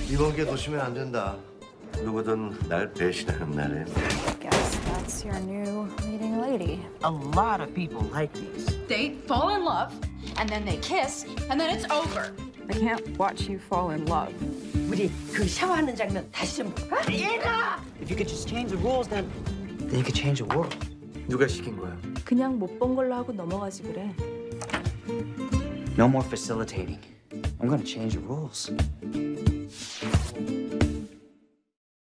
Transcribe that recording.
이번 기회 놓치면 안 된다. 누구든 날 배신하는 날에. Guess that's your new leading lady. A lot of people like these. They fall in love, and then they kiss, and then it's over. I can't watch you fall in love. 우리 그 샤워하는 장면 다시 좀 볼까? 얘가! If you could just change the rules, then you could change the world. 누가 시킨 거야? 그냥 못 본 걸로 하고 넘어가지 그래. No more facilitating. I'm gonna change the rules.